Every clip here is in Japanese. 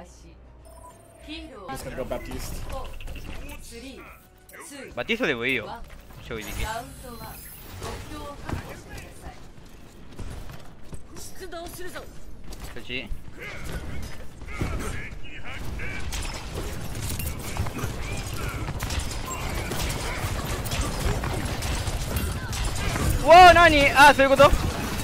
Just gonna go Baptiste. バティストでもいいよ正直。そっちうわあ何あそういうこと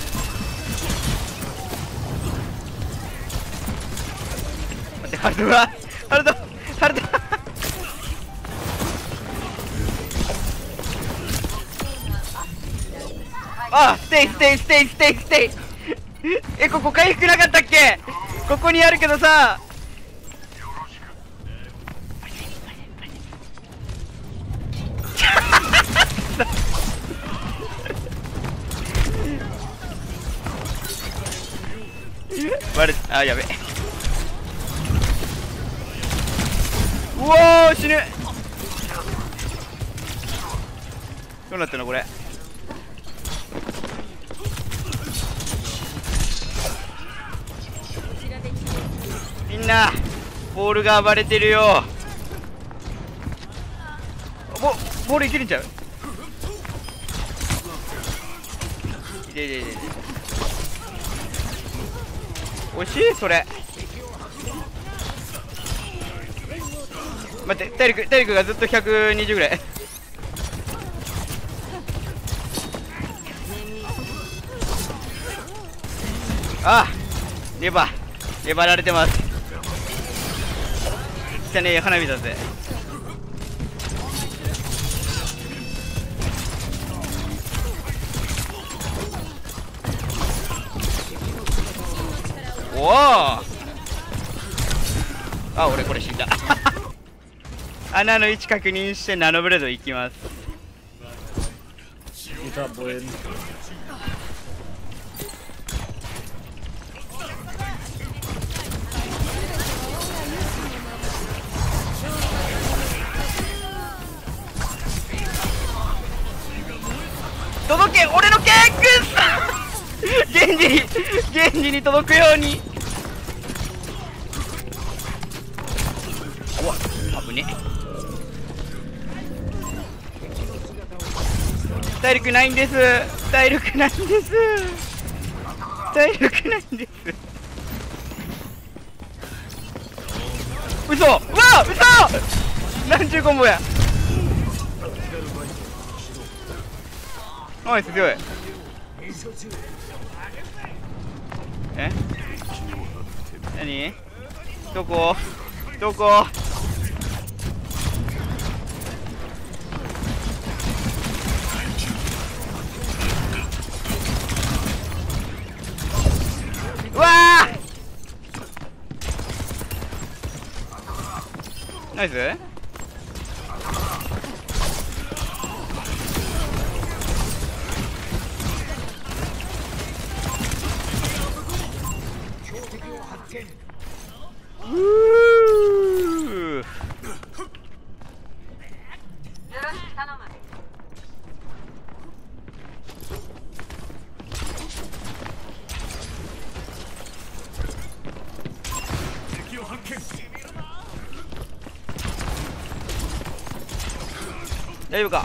待ってハルトがハルトあステイえここ回復なかったっけここにあるけどさバレあやべうおー死ぬどうなったのこれみんなボールが暴れてるよボールいけるんちゃういて惜しいそれ待って体力がずっと120ぐらいあレバられてます汚ねえ花火だぜおおあ俺これ死んだ穴の位置確認してナノブレードいきます。届け俺のケーク源氏に届くようにうわ危ね体力ないんです嘘うわ嘘なんちゅうコンボやナイス強いえ何どこうわーナイス大丈夫か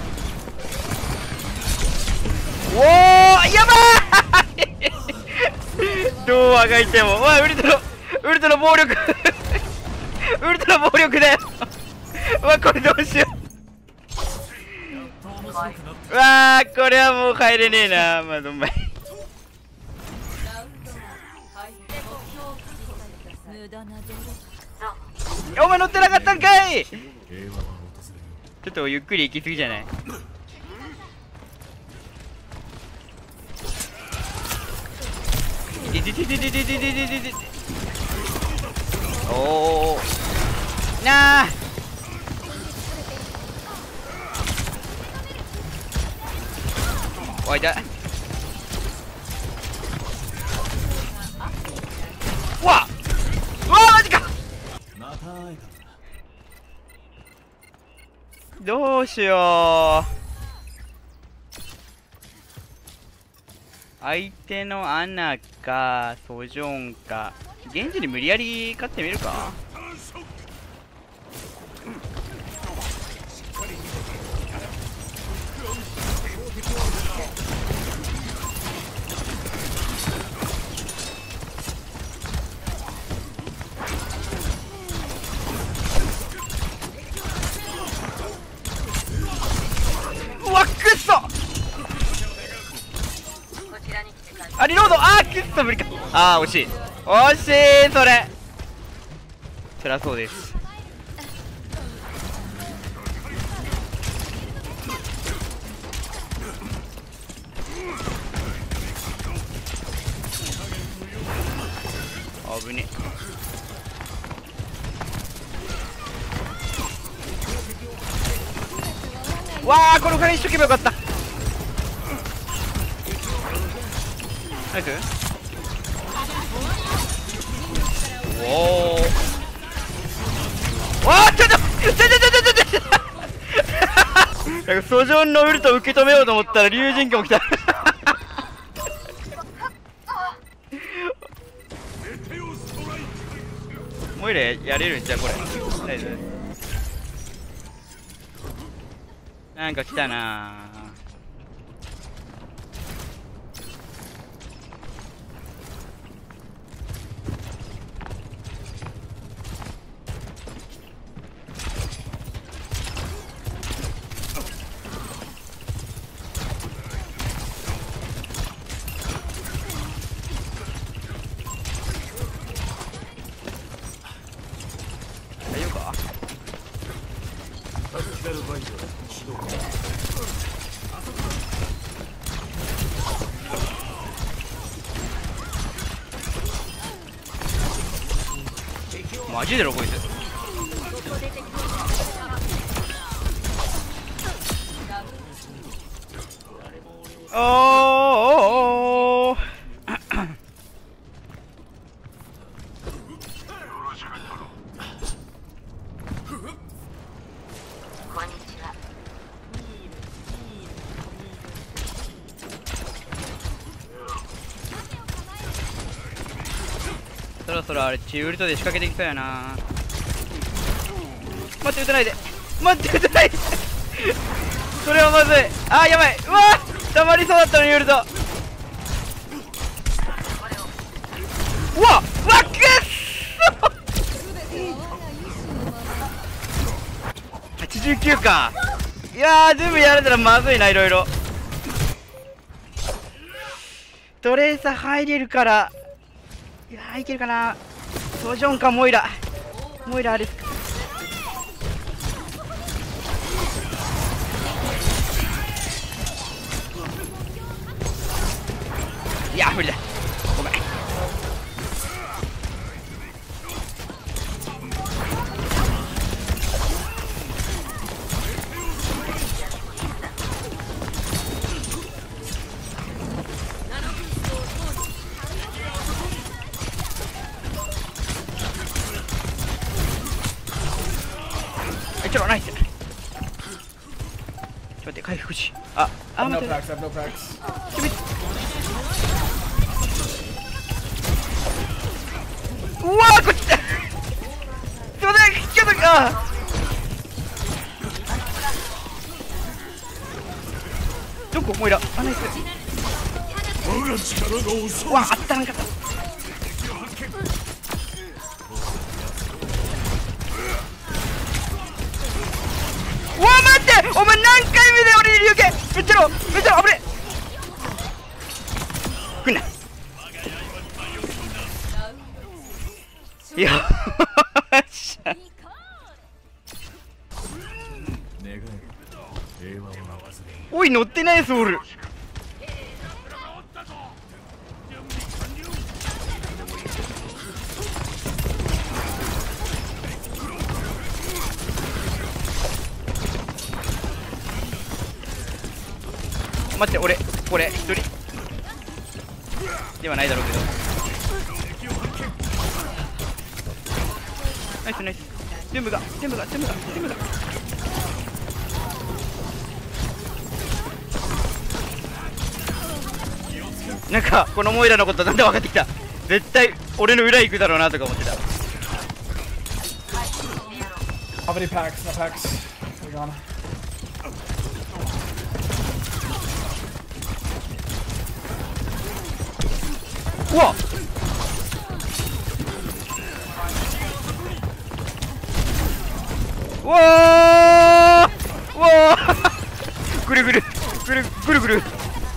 おおやばいどうあがいてもわウルトラ暴力ウルトラ暴力だよわこれどうしようわーこれはもう帰れねえなまだお前お前乗ってなかったんかいちょっとゆっくり行き過ぎじゃないおおなあおいだうわマジかどうしよ相手のアナかソジョンか現地に無理やり勝ってみるか。うわっくっそ。あ、リロード。あーくっそ無理か。あー惜しい惜しい。それ辛そうです。危ねえ。わあ、このから一生懸命よかった。ナイス。おお。わあ、ちょなんかソジョンのウルト受け止めようと思ったら龍神剣起きた。モイレやれるんじゃこれ。ナイス。なんか来たなー。大丈夫か。マジでロボイス。おーそろそろあれチウルトで仕掛けてきそうやな。待って撃たないで、待って撃たないで。それはまずい。あーやばい。うわー溜まりそうだったのにウルト。うわっうわっくっそ。89か。いやー全部やられたらまずいな。いろいろトレーサー入れるから。いやーいけるかな。ソジョンかモイラあれ。いやー無理だ、ごめん。ちょっとナイス。ちょっと待って回復し。あ、 I have no 待って。 packs, I have no packs. うわーこっちだ。すいませんちょっとどこモイラ。あ、ナイス。うわあったらんかった。うわ待って、お前何回目で俺に龍拳。めっちゃロー、めっちゃロー。危ねえ。来んな。いやおい乗ってないソウル。待って、俺これ一人ではないだろうけど。ナイスナイス。全部がなんかこのモイラのことなんで分かってきた。絶対俺の裏行くだろうなとか思ってた。 How many packs? No packs. We're gone. うわっうわーうわーぐるぐるぐるぐるぐる。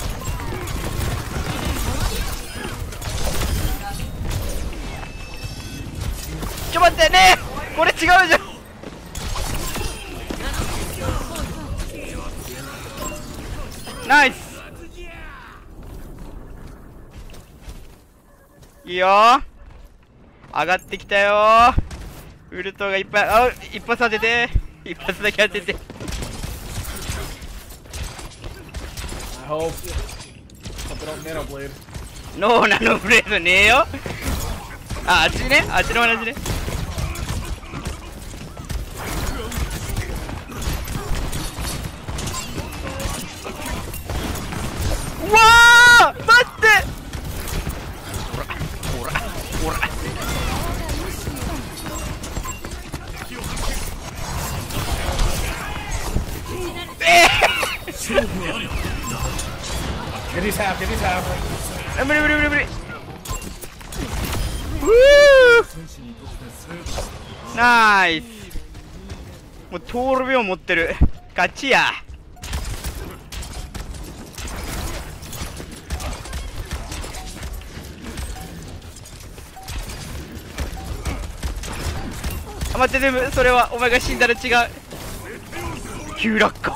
ちょ待ってねえ、これ違うじゃん。ナイス、いいよー、上がってきたよー。ウルトがいっぱい、あ、一発当てて、一発だけ当てて。 I hope something on Nano Blade. ノーナノブレードねえよ。あ、あっちね、あっちの話ね。うわー、待って、ほらほらほら、 Get these half, get these half. 無理無理無理無理。ふう、ナイス。もうトールビョン持ってる。勝ちや。あ、待って、全部それはお前が死んだら違う。急落下。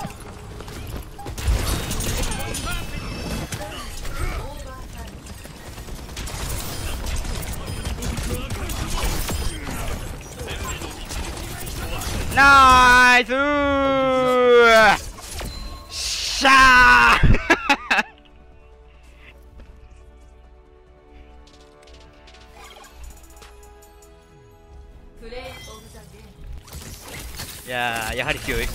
ナイスー、しゃーいやー、やはり強い。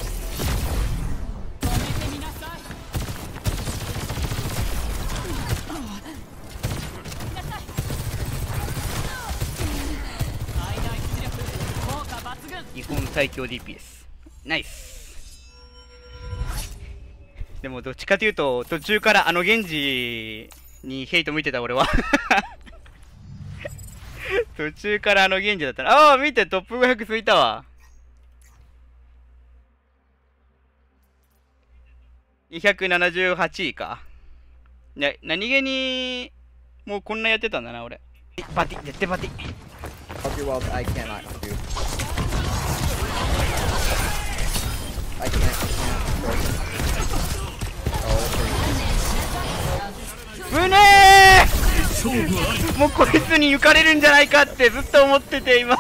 日本最強 DPS、 ナイス。でもどっちかというと途中からあのゲンジにヘイト向いてた俺は。途中からあのゲンジだったら、ああ見て、トップ500ついたわ。278位か。ね、何気にもうこんなやってたんだな俺。バティ、絶対バティ。 Okay, well, I cannot do. I can't. Oh, うねー、もうこいつに行かれるんじゃないかってずっと思ってて今。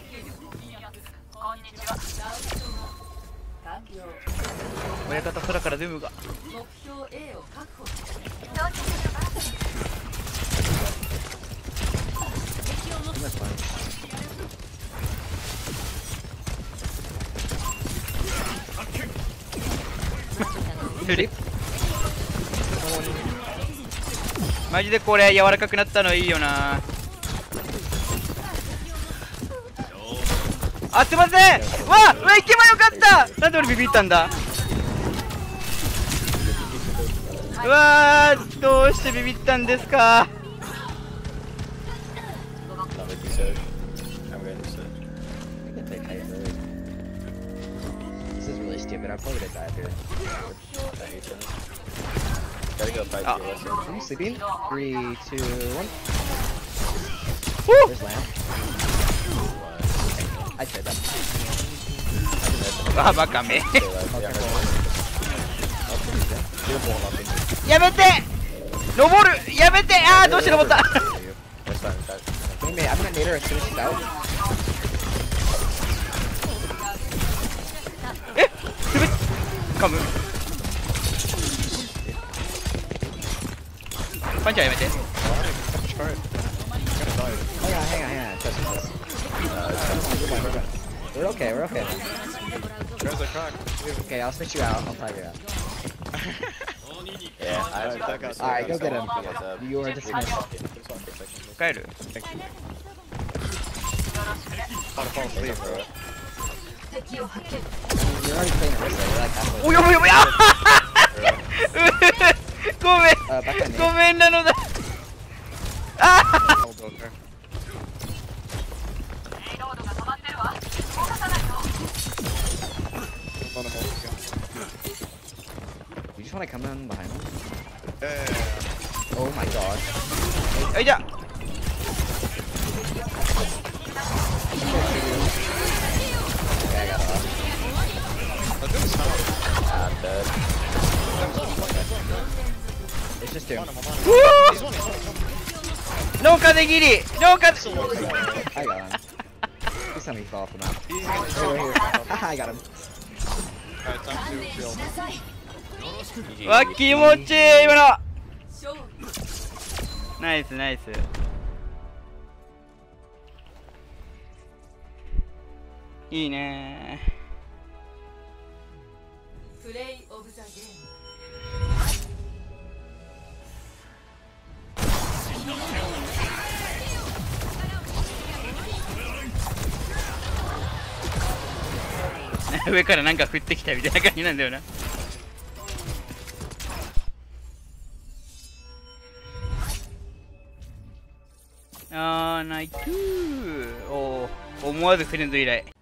親方空からズームが。マジでこれ柔らかくなったのいいよな。あ、すいません。わあ、行けばよかった。なんで俺ビビったんだ。うわー、どうしてビビったんですか。 this is really stupid. I'm probably gonna die here. Gotta go fight Ah. you. Are you sleeping? 3, 2, 1. Woo! There's Lamb. I said that. わあ、バカめ。 Okay, cool. やめて、登る、やめて、あー、どうして登った。 That's fine. Wait a minute, I'm gonna nade her as soon as she's out. え、滑っ、噛む。パンチはやめて。 Hang on, hang on, hang on. Trust me, trust me. We're okay, we're okay. There's a crack. Okay, I'll switch you out. I'll tie you out. Yeah, I have to Alright, go get him. You are dismissed. 帰る Fall asleep, bro. You're already playing it, Rissa. You're like halfway. おやばいやばいごめん Back on ご me. めんなのだあ Hold over. You just wanna come in behind him? Yeah. Oh my god. よいしょ Okay, I got it off. Let's do this now. I'm dead. It's just him. うー 脳風切り脳風 I got him. Please tell me he fell off the map. He's Here, gonna here. Haha, I got him. Alright, time to chill. わ気持ちいい今のナイスナイスいいねプレイオブザゲーム。 上からなんか降ってきたみたいな感じなんだよなナイスおー思わずフレンド以来